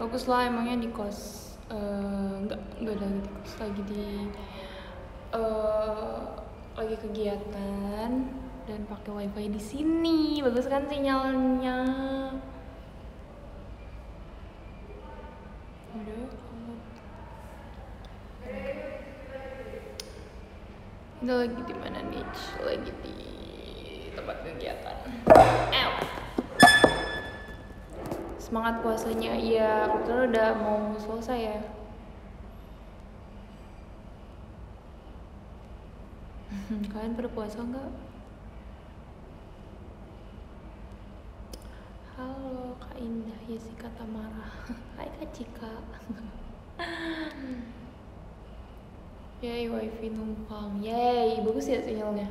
Bagus lah, emangnya di kos. Enggak lagi di kos, lagi kegiatan dan pakai wifi di sini. Bagus kan sinyalnya. Udah, kita lagi di mana nih? Lagi di tempat kegiatan. Semangat puasanya, iya kebetulan udah mau selesai ya. Kalian pada puasa nggak? Halo Kak Indah, Yesika Tamara. Hai Kak Cika. Yay, wifi numpang. Yay, bagus ya sinyalnya.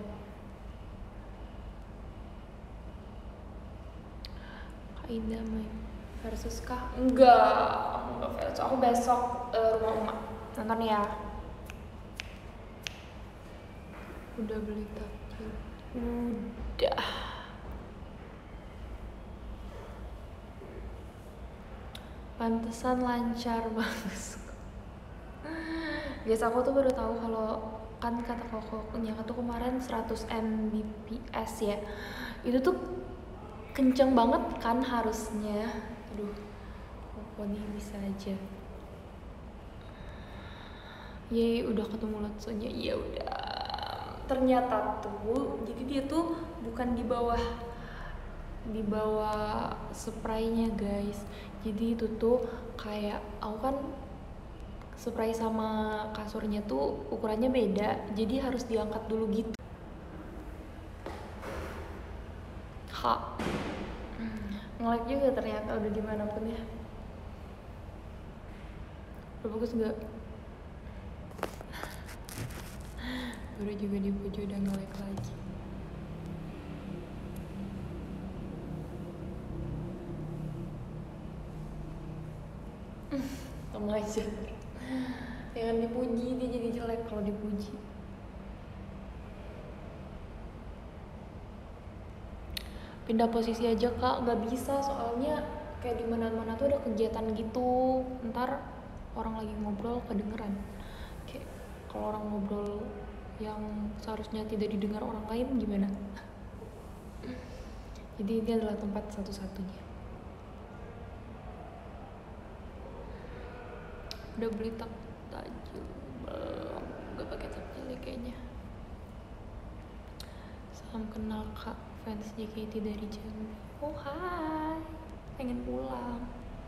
Kak Indah main versus kah? Enggak versus. Aku besok rumah emak nonton ya. Udah beli takjil? Udah. Pantesan lancar banget. Biasa aku tuh baru tahu kalau kan kata kokonya tuh kemarin 100 Mbps ya. Itu tuh kenceng banget kan harusnya. Aduh, pokoknya bisa aja. Yeay, udah ketemu Lotsonya. Iya udah. Ternyata tuh, jadi dia tuh bukan di bawah spraynya guys. Jadi itu tuh kayak aku kan spray sama kasurnya tuh ukurannya beda, jadi harus diangkat dulu gitu. Nge-lag juga ternyata udah dimanapun ya. Udah bagus nggak? Baru juga di Pujo udah nge-lag lagi. Sama aja. Jangan dipuji, dia jadi jelek kalau dipuji. Pindah posisi aja kak, nggak bisa soalnya kayak di mana-mana tuh ada kegiatan gitu. Ntar orang lagi ngobrol kedengeran. Kayak kalau orang ngobrol yang seharusnya tidak didengar orang lain gimana? Jadi ini adalah tempat satu-satunya. Udah beli takjil belum? Gak pakai takjil kayaknya. Salam kenal kak, fans JKT dari Jambi. Oh hai, pengen pulang.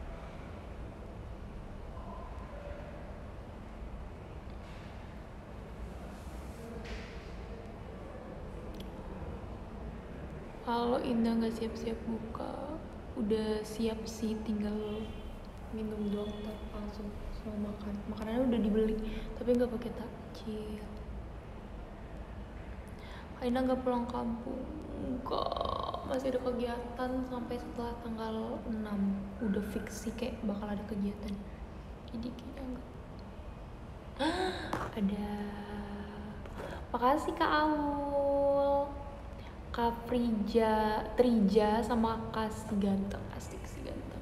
Kalau Indah nggak siap-siap buka, udah siap sih, tinggal minum doang, langsung sama makan. Makanannya udah dibeli, tapi nggak pakai takjil. Indah nggak pulang kampung, enggak, masih ada kegiatan sampai setelah tanggal 6. Udah fix sih kayak bakal ada kegiatan. Jadi kayaknya enggak. Ada. Makasih Kak Aul, Kak Trija sama Kak si ganteng, asik si ganteng.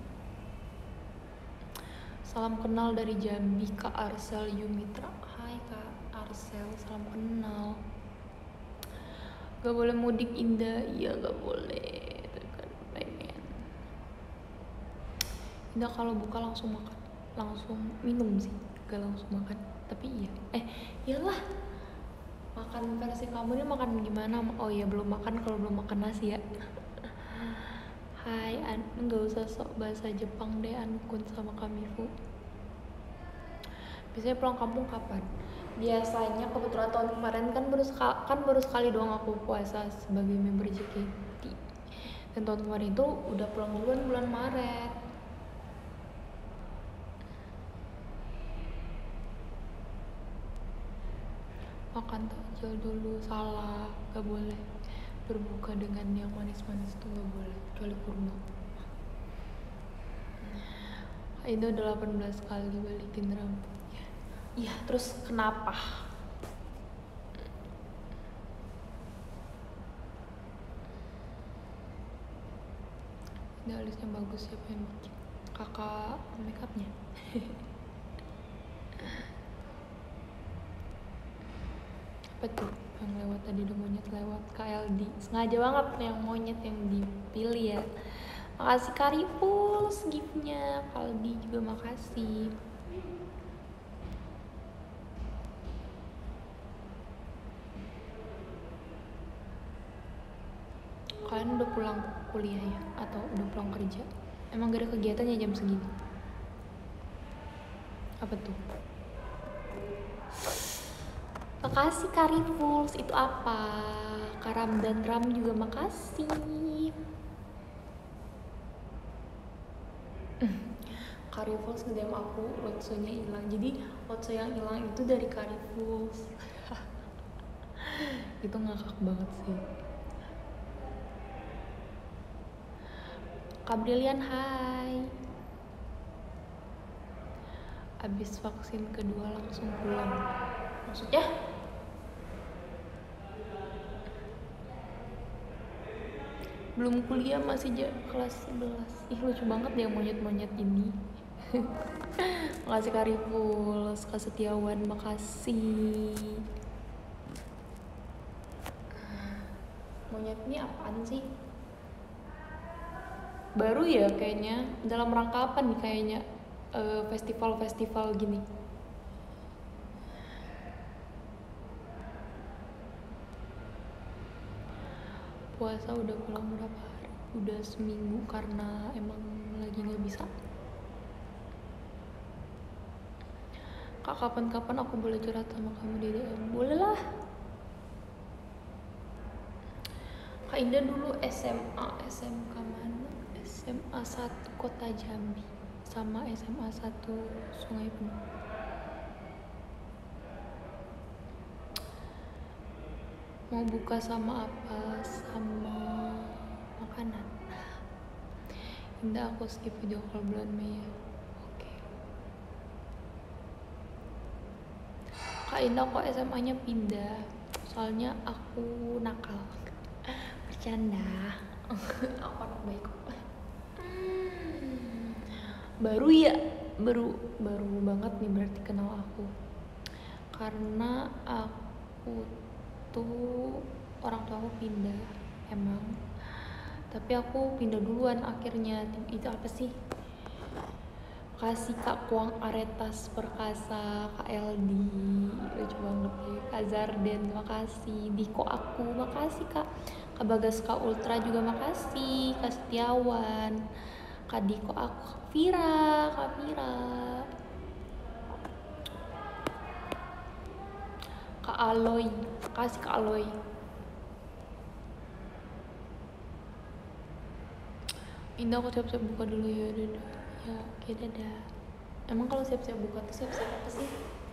Salam kenal dari Jambi Kak Arsel Yumitra. Hai Kak Arsel, salam kenal. Gak boleh mudik Indah, iya gak boleh. Kan pengen. Indah kalau buka langsung makan, langsung minum sih, gak langsung makan. Tapi iya, iyalah. Makan versi kamu ini makan gimana? Oh iya belum makan kalau belum makan nasi ya. Hai, nggak usah sok bahasa Jepang deh Ankun sama Kamifu. Biasanya pulang kampung kapan? Biasanya kebetulan tahun kemarin kan baru sekali doang aku puasa sebagai member JKT. Dan tahun kemarin itu udah pulang duluan bulan Maret. Makan takjil dulu, salah, gak boleh berbuka dengan yang manis-manis tuh gak boleh, kecuali kurma. Itu udah 18 kali balikin rambutnya. Iya, terus kenapa? Ini alisnya bagus, siapa yang bikin? kakak makeupnya. Apa tuh yang lewat tadi, ada monyet lewat, KLD sengaja banget yang monyet yang dipilih ya. Makasih Karipuls giftnya, Kaldi juga makasih. Kalian udah pulang kuliah ya? Atau udah pulang kerja? Emang gak ada kegiatannya jam segini? Apa tuh? Makasih Karipuls, itu apa? Karam dan Ram juga makasih. Karipuls nge-DM aku, Lotso-nya hilang. Jadi Lotso yang hilang itu dari Karipuls. Itu ngakak banget sih. Kak Brilian, hai. Abis vaksin kedua langsung pulang. Maksudnya? Belum kuliah, masih kelas 11. Ih, lucu banget ya monyet-monyet ini. Makasih Karipuls, Kak Setiawan, makasih. Monyet ini apaan sih? Baru ya kayaknya, dalam rangka apa nih kayaknya festival-festival gini. Puasa udah pulang berapa hari? Udah seminggu karena emang lagi gak bisa. Kak, kapan-kapan aku boleh curhat sama kamu di DM? Boleh lah. Kak Indah dulu SMA, SMK mana? SMA 1 Kota Jambi sama SMA 1 Sungai Penuh. Mau buka sama apa? Sama makanan. Indah, aku skip video call bulan Mei ya. Oke. Kak Indah kok SMA-nya pindah? Soalnya aku nakal. Bercanda. Aku anak baik kok. Baru ya, baru banget nih berarti kenal aku. Karena aku tuh orang tua aku pindah emang, tapi aku pindah duluan akhirnya. Itu apa sih? Makasih Kak Kuang Aretas Perkasa, Kak Eldi, lucu banget ya. Kak Zarden, makasih. Diko aku, makasih Kak. Kak Bagas, Kak Ultra juga makasih. Kak Setiawan, Kak Diko aku, Kak Vira, Kak Aloy, makasih Kak Aloy. Indah, aku siap-siap buka dulu ya. Dadah. Ya, oke, dadah. Emang kalau siap-siap buka tuh siap-siap apa sih?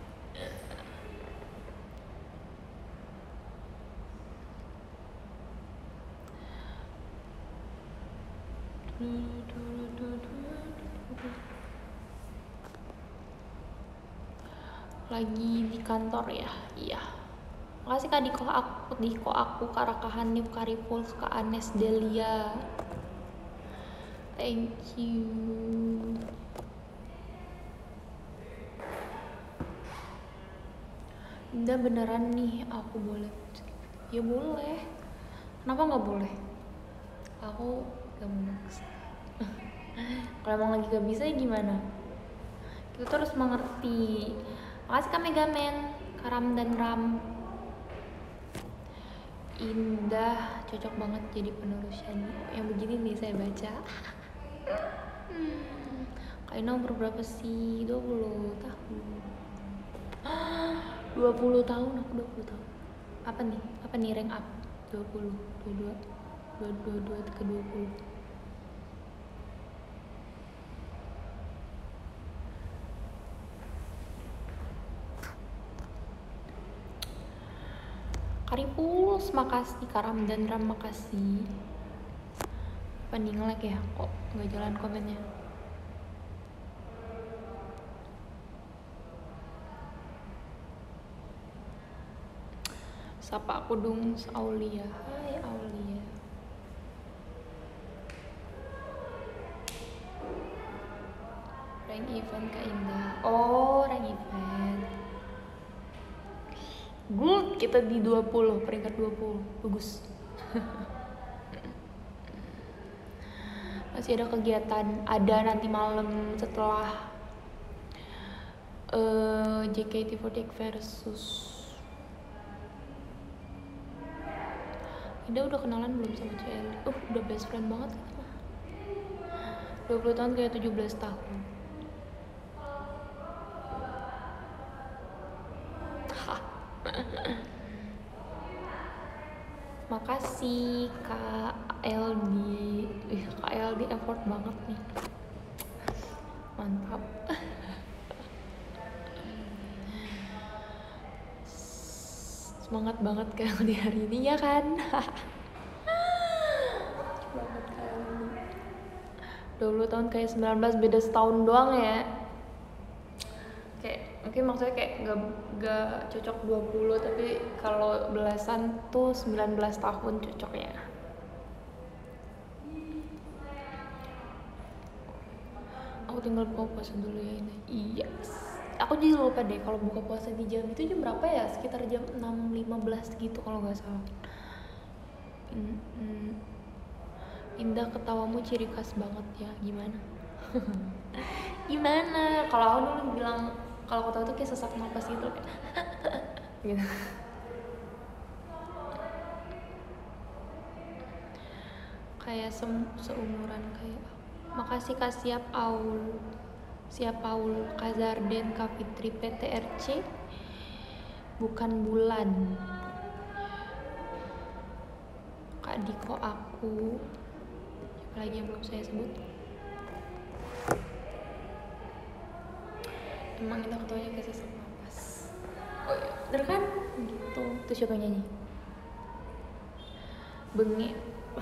Lagi di kantor ya? Iya. Makasih Kak Diko aku, Kak Raka Hanif, Kak Ripuls, Kak Anes Delia. Thank you. Indah, beneran nih aku boleh? Ya boleh. Kenapa nggak boleh? Aku gak mau maksa. Kalau emang lagi gak bisa ya gimana? Kita terus mengerti. Makasih Kak Megaman, Karam dan Ram. Indah cocok banget jadi penerusnya nih. Yang begini nih saya baca. Kak Indah umur berapa sih? 20 tahun. 20 tahun, aku 20 tahun. Apa nih rank up? 20, 22, 22 ke 20. Karipuls, makasih. Karam dan Ram, makasih. Apa nih nge-lag ya? Kok nggak jalan komennya? Sapa aku dong, Aulia. Hai Aulia. Rank event Kak Indah. Oh, rank event. Good, kita di 20, peringkat 20. Bagus. Masih ada kegiatan, ada nanti malam setelah JKT48 versus. Indah udah kenalan belum sama CL? Udah best friend banget kan? 20 tahun kayak 17 tahun. Makasih Kak LD. Kak LD effort banget nih. Mantap. Semangat banget Kak LD hari ini ya kan? Semangat Kak LD. 20 tahun kayak 19, beda setahun doang ya. Kayak mungkin maksudnya kayak gak cocok 20, tapi kalau belasan tuh 19 tahun cocoknya. Aku tinggal buka puasa dulu ya ini. Iya. Aku jadi lupa deh kalau buka puasa di jam itu jam berapa ya? Sekitar jam 6.15 gitu kalau nggak salah. Indah, ketawamu ciri khas banget ya. Gimana? Gimana? Kalau aku dulu bilang kalau ketawa tuh kayak sesak napas gitu kayak gitu. Kayak seumuran kayak aku. Makasih Kak Siap Paul, Kak Zarden, Kak Fitri, PTRC, bukan bulan, Kak Diko aku, siapa lagi yang belum saya sebut? Emang kita ketawanya kayak sesak napas. Oh iya, bener kan? Gitu. Itu siapa yang nyanyi? Bengek.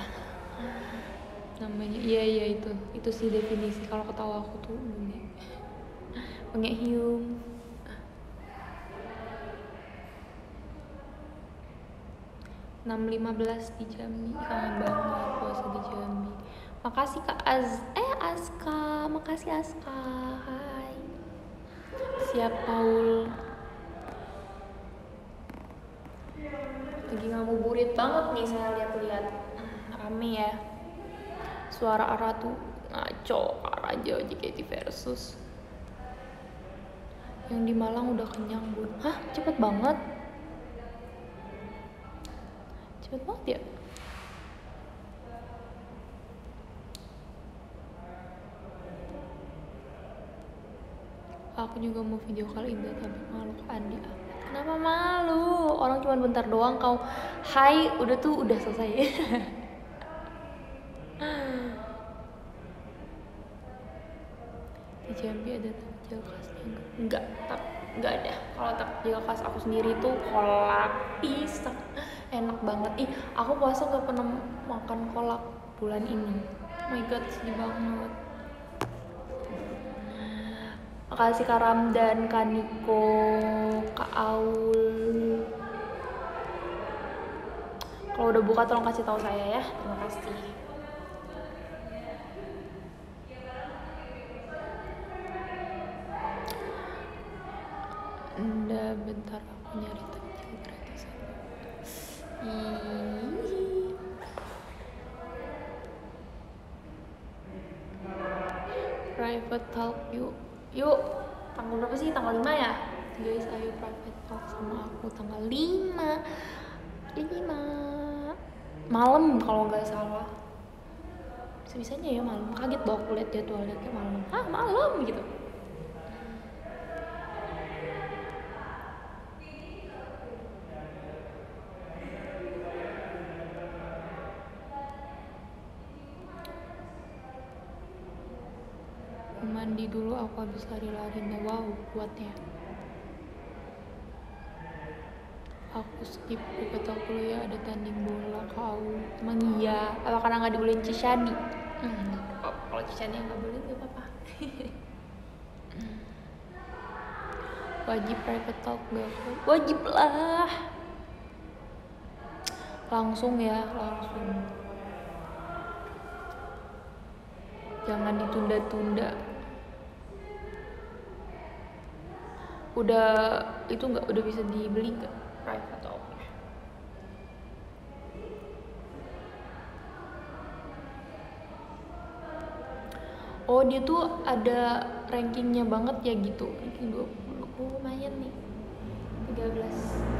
Namanya iya itu sih definisi kalau ketawa aku tuh bengek hiung. Enam 15 di Jambi, kangen banget puasa di Jambi. Makasih Kak Aska, makasih Aska. Hai. Siap Paul. Lagi ngabuburit banget nih saya lihat-lihat. Rame ya. Suara Ratu ngaco, Raja JKT versus. Yang di Malang udah kenyang bun. Hah, cepet banget. Cepet banget ya. Aku juga mau video call Indah tapi malu ke Andi. Kenapa malu? Orang cuma bentar doang kau. Hai, udah selesai. Di Jambi ada takjil khasnya enggak ada. Kalau takjil khas aku sendiri tuh kolak pisang, enak banget. Aku puasa gak pernah makan kolak bulan ini. Oh my god, sedih banget. Makasih Kak Ramdan, Kak Niko, Kak Aul. Kalau udah buka tolong kasih tahu saya ya. Terima kasih. Bentar aku nyari takjil gratisan. Private talk yuk. Tanggal berapa sih? Tanggal 5 ya? Guys, ayo private talk sama aku tanggal 5 malam kalau nggak salah. Sebisanya ya malam. Kaget bahwa aku lihat jadwalnya kayak malam. Hah, malam gitu. Mandi dulu, aku habis lari-lari. Wow, kuatnya. Aku skip buka talk dulu ya, ada tanding bola kau. Emang iya? Apa karena nggak dibolehin Cishani? Kalau Cishani nggak boleh nggak apa-apa. Wajib private talk gak? Wajib lah. Langsung ya, langsung. Jangan ditunda-tunda. Udah itu nggak, udah bisa dibeli nggak private atau apa? Oh dia tuh ada rankingnya banget ya gitu, ranking 20. Oh lumayan nih, 13.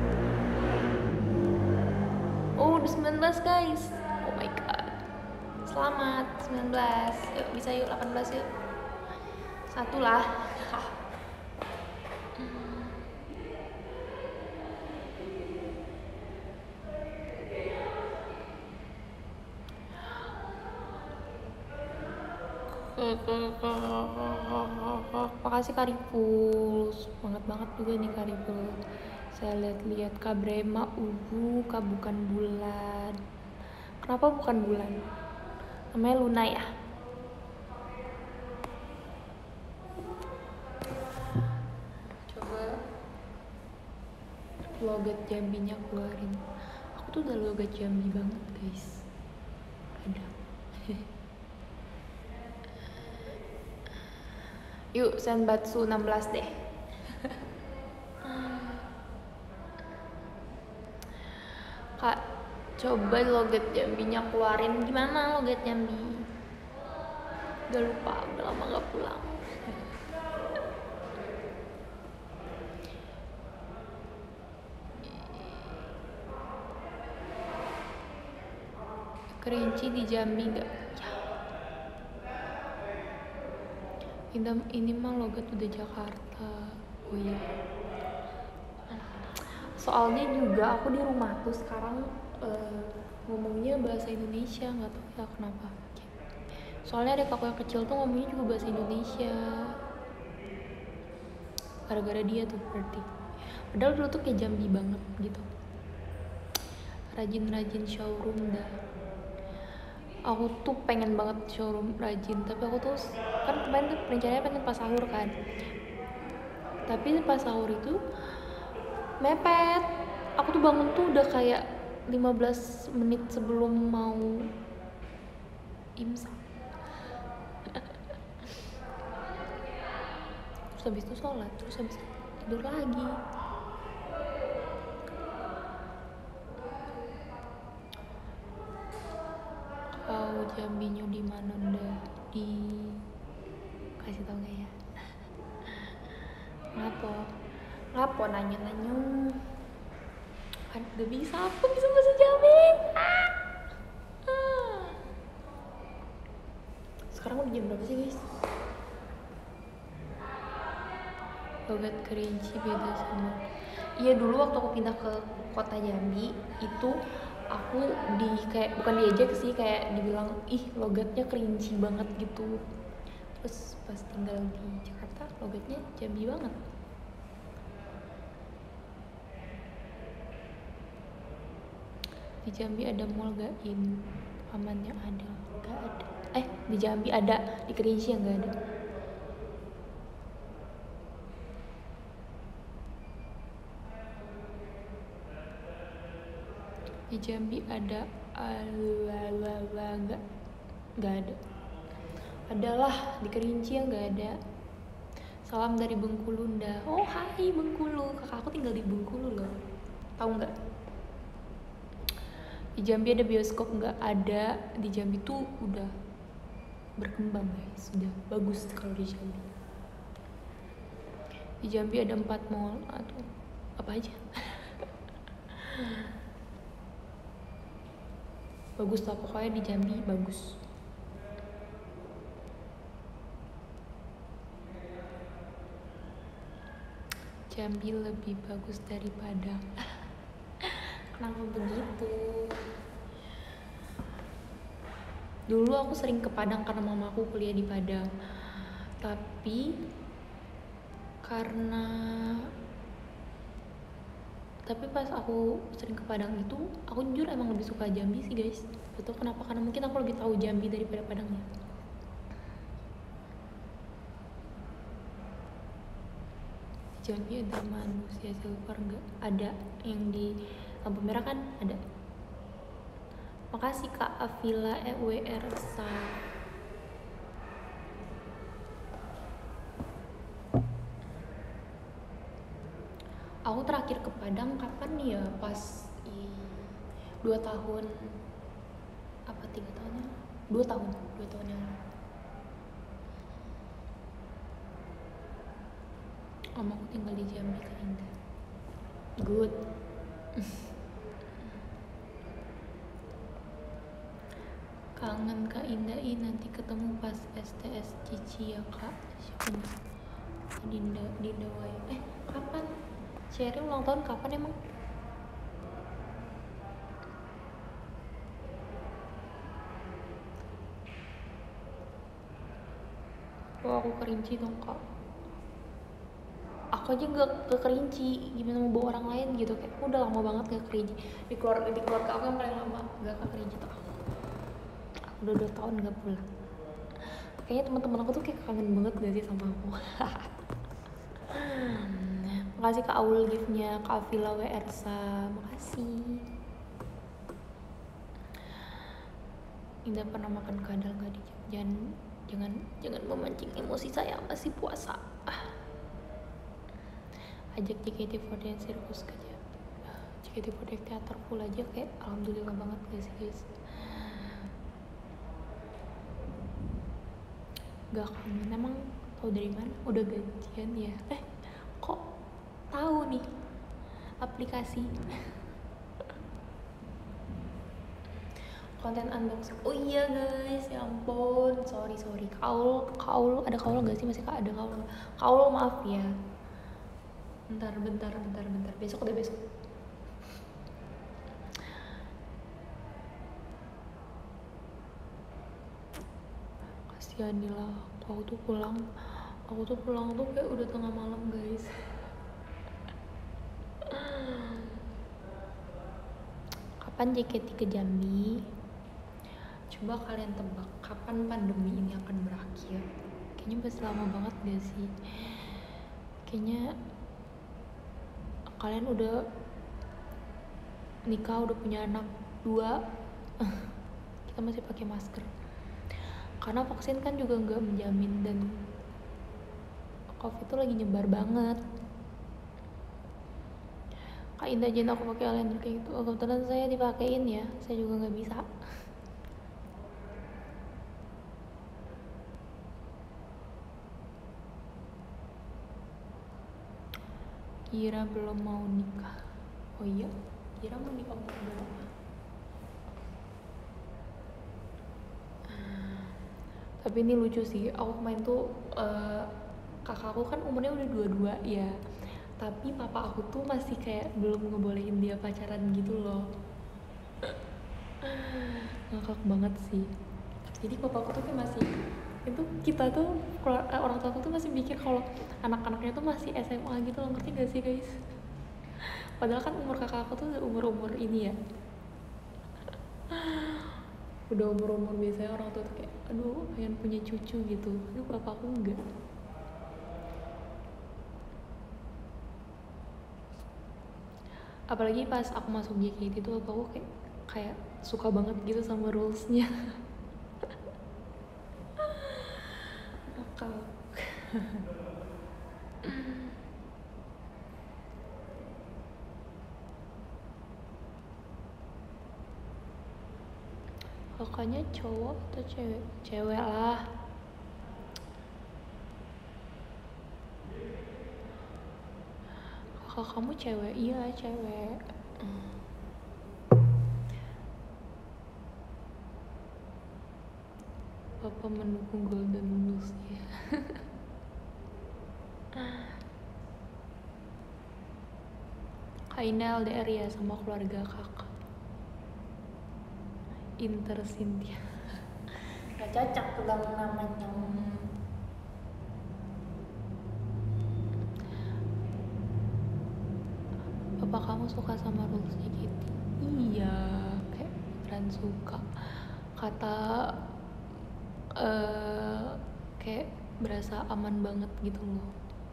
Oh udah 19 guys. Oh my god, selamat 19. Yuk bisa yuk 18 yuk. Satu lah. Makasih Kariful, semangat banget juga nih Kariful. Saya lihat-lihat Kak Brema, Kak bukan bulan. Kenapa bukan bulan? Namanya Luna ya. Coba logat Jambinya keluarin. Aku tuh udah logat Jambi banget guys. Ada. Yuk Senbatsu 16 deh. Kak, coba logat Jambinya keluarin. Gimana logat Jambi? Udah lupa, udah lama gak pulang. Kerinci di Jambi gak? Ya. Ini mah logat udah Jakarta. Oh iya. Soalnya juga aku di rumah tuh sekarang ngomongnya bahasa Indonesia, nggak tahu ya kenapa. Soalnya adik aku yang kecil tuh ngomongnya juga bahasa Indonesia. Gara-gara dia tuh berarti. Padahal dulu tuh kayak Jambi banget gitu. Rajin-rajin showroom dah. Aku tuh pengen banget showroom rajin, tapi aku tuh kan kemarin tuh rencananya pengen pas sahur kan. Tapi pas sahur itu mepet. Aku tuh bangun tuh udah kayak 15 menit sebelum mau imsak. Terus habis itu sholat, terus habis itu tidur lagi. Kau Jambinya di mana udah di kasih tau gak ya? Ngapo nanya-nanya. Kan gak bisa, aku bisa bahasa Jambi. Sekarang udah jam berapa sih guys? Logat Kerinci beda sama. Iya dulu waktu aku pindah ke kota Jambi itu aku kayak bukan diajak sih, kayak dibilang ih logatnya Kerinci banget gitu. Terus pas tinggal di Jakarta logatnya Jambi banget. Di Jambi ada mall gak in? Amannya ada, gak ada. Di Jambi ada, di Kerinci yang gak ada. Di Jambi ada, gak ada. Adalah di Kerinci yang gak ada. Salam dari Bengkulu nda. Oh hai Bengkulu, kakak aku tinggal di Bengkulu loh. Tahu nggak? Di Jambi ada bioskop nggak? Ada. Di Jambi tuh udah berkembang guys, sudah bagus kalau di Jambi. Di Jambi ada 4 mall atau apa aja. Bagus lah pokoknya di Jambi bagus. Jambi lebih bagus dari Padang. Kenapa begitu? Dulu aku sering ke Padang karena mamaku kuliah di Padang. Tapi pas aku sering ke Padang itu, aku jujur emang lebih suka Jambi sih guys. Betul kenapa? Karena mungkin aku lebih tahu Jambi daripada Padangnya. Jambi ada manusia silver nggak? Ada, yang di lampu merah kan ada. Makasih Kak Avila EWR Sa. kadang kapan nih ya pas 2 tahun apa 3 tahun ya 2 tahun yang lalu mamaku tinggal di Jambi Kak Indah. Good. Kangen Kak Indah, nanti ketemu pas STS Cici ya Kak. Siapa nih? Dinda Wai. Kapan? Sharing ulang tahun kapan emang? Oh aku kerinci dong Kak. Aku aja gak kerinci, gimana mau bawa orang lain gitu. Kayak aku udah lama banget gak kerinci. Di keluarga aku yang paling lama gak kerinci tuh aku udah 2 tahun gak pulang. Kayaknya teman-teman aku tuh kayak kangen banget gak sih sama aku. Makasih Kak Aul gift-nya, Kak Vila WRsa, makasih. Indah pernah makan kadal gak di jangan memancing emosi, saya masih puasa. Ajak JKT48 sirkus aja. JKT48 teater full aja kayak alhamdulillah banget guys. Gak kangen, emang tahu dari mana? Udah gajian ya? Kok tahu nih aplikasi? Konten unboxing. Oh iya guys, ya ampun, sorry. Kaul ada kaul gak sih? Masih ada kaul maaf ya. Bentar. Besok. Kasianilah, aku tuh pulang tuh kayak udah tengah malam guys. Kapan JKT ke Jambi? Coba kalian tebak kapan pandemi ini akan berakhir? Kayaknya masih lama banget gak sih? Kayaknya kalian udah nikah, udah punya anak 2. Kita masih pakai masker karena vaksin kan juga nggak menjamin, dan COVID tuh lagi nyebar banget. Kak Indah jangan aku pakai eyeliner kayak gitu. Kebetulan saya dipakein ya, saya juga nggak bisa. Kira belum mau nikah. Oh iya, Kira mau nikah belum? Tapi ini lucu sih, aku main tuh kakakku kan umurnya udah 22 ya, tapi papa aku tuh masih kayak belum ngebolehin dia pacaran gitu loh. Ngakak banget sih. Jadi papa aku tuh kayak masih, itu kita tuh orang tua aku tuh masih mikir kalau anak-anaknya tuh masih SMA gitu loh, ngerti gak sih guys? Padahal kan umur kakak aku tuh umur ini ya, udah umur biasanya orang tua tuh kayak aduh pengen punya cucu gitu. Aduh papa aku enggak. Apalagi pas aku masuk JKT tuh aku kayak suka banget gitu sama rulesnya. Nakal. Kakaknya cowok atau cewek? Cewek lah. Kakak kamu cewek? Iya cewek. Papa mendukung Golden Blues ya. Kak Ina LDR ya sama keluarga kakak. Inter Cynthia. Gak cocok tuh bang namanya. Papa kamu suka sama rulesnya gitu? Iya, kayak beneran suka. Kata kayak berasa aman banget gitu loh.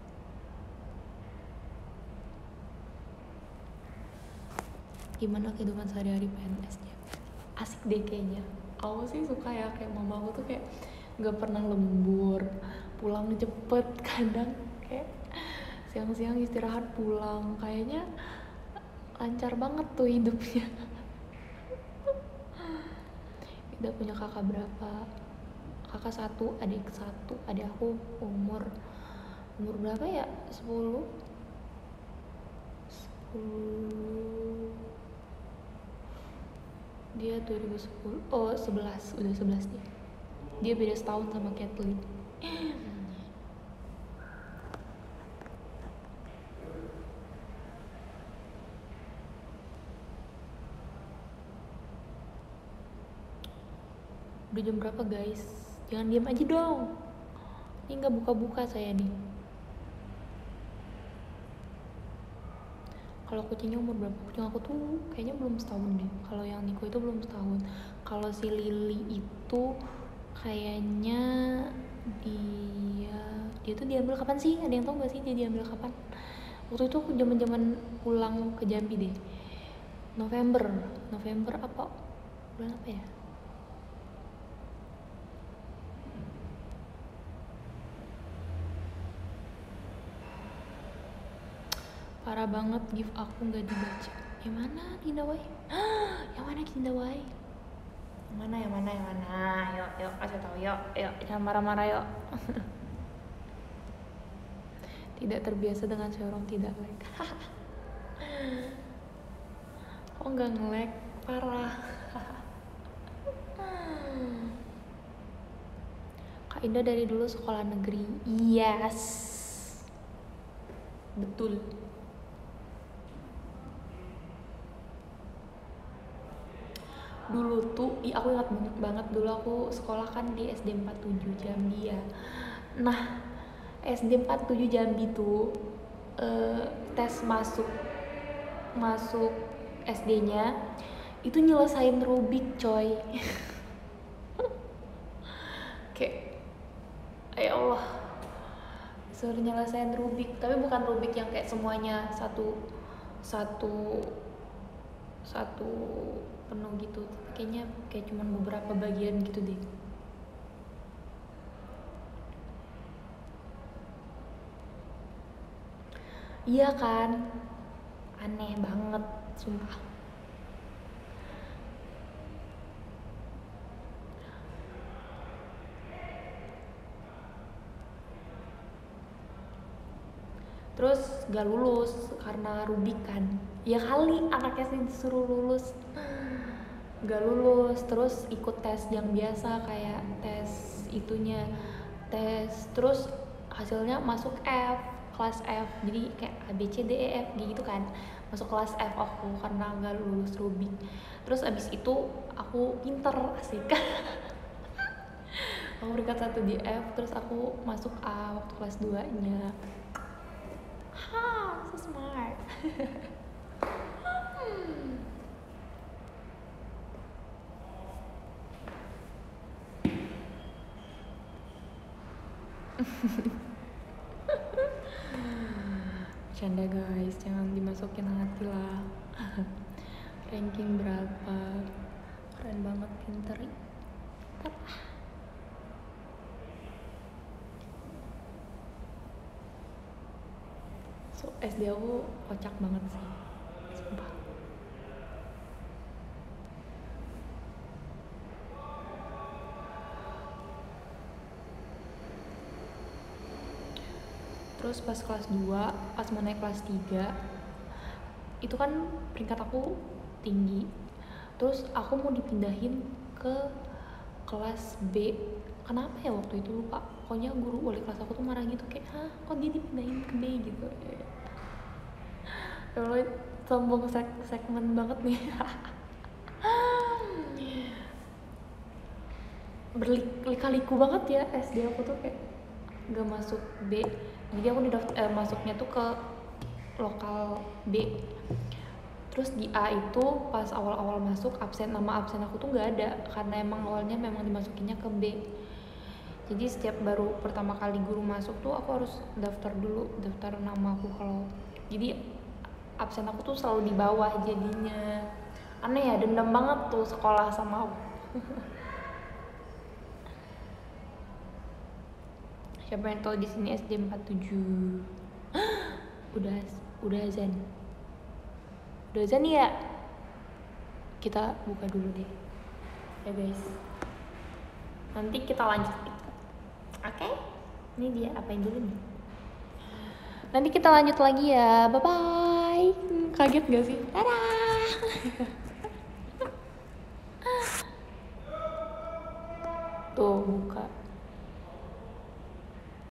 Gimana kehidupan sehari-hari PNS-nya? Asik deh kayaknya. Aku sih suka ya, kayak mama aku tuh kayak gak pernah lembur, pulang cepet, kadang kayak siang-siang istirahat pulang. Kayaknya lancar banget tuh hidupnya. Ida punya kakak berapa? Kakak satu, adik satu. Adik aku umur berapa ya? 10. Dia 2010. Oh, 11. Udah 11 dia. Dia beda setahun sama Kathleen. Udah jam berapa guys? Jangan diam aja dong. Ini nggak buka-buka saya nih. Kalau kucingnya umur berapa? Kucing aku tuh kayaknya belum setahun deh. Kalau yang Niko itu belum setahun. Kalau si Lily itu kayaknya dia tuh diambil kapan sih? Ada yang tahu nggak sih dia diambil kapan? Waktu itu aku zaman pulang ke Jambi deh. November apa? Bulan apa ya? Parah banget, gift aku nggak dibaca. Yang mana Dinda Wai? Yang mana Dinda Wai? Yang mana? Yuk kasih tahu yuk. Jangan marah-marah yuk. Tidak terbiasa dengan showroom tidak lag. Oh nggak nge-lag, parah. Kak Indah dari dulu sekolah negeri. Yes, betul. Dulu tuh, aku ingat banget dulu aku sekolah kan di SD 47 Jambi ya. Nah, SD 47 Jambi tuh tes masuk SD-nya itu nyelesain Rubik coy. Kayak ya Allah, suruh nyelesain Rubik, tapi bukan Rubik yang kayak semuanya satu penuh gitu, kayaknya kayak cuman beberapa bagian gitu deh. Iya kan, aneh banget sumpah. Terus gak lulus karena Rubik kan. Ya kali anaknya sih disuruh lulus, gak lulus. Terus ikut tes yang biasa kayak tes itunya, terus hasilnya masuk F, kelas F. Jadi kayak A B C D E F gitu kan, masuk kelas F aku karena gak lulus Rubik. Terus abis itu aku pinter, asik. Aku peringkat 1 di F, terus aku masuk A waktu kelas 2 nya. So smart. Canda guys, jangan dimasukin hati lah. Ranking berapa? Keren banget, pinter. So, SD aku kocak banget sih, sumpah. Terus pas kelas 2, pas mau naik kelas 3, itu kan peringkat aku tinggi. Terus aku mau dipindahin ke kelas B. Kenapa ya waktu itu lupa. Pokoknya guru wali kelas aku tuh marah gitu, kayak hah kok dia dipindahin ke B gitu. Ya Allah, sombong segmen banget nih. Berlika-liku banget ya SD aku tuh, kayak gak masuk B. Jadi aku masuknya tuh ke lokal B. Terus di A itu pas awal-awal masuk nama absen aku tuh gak ada, karena emang awalnya memang dimasukinnya ke B. Jadi setiap baru pertama kali guru masuk tuh aku harus daftar nama aku. Kalau jadi absen aku tuh selalu di bawah, jadinya aneh ya, dendam banget tuh sekolah sama aku. Siapa yang tahu di sini SD 47? Udah azan. Udah azan ya? Kita buka dulu deh ya guys, nanti kita lanjut. Oke? Ini dia apain dulu nih, nanti kita lanjut lagi ya. Bye bye. Kaget gak sih? Dadah. Tuh buka.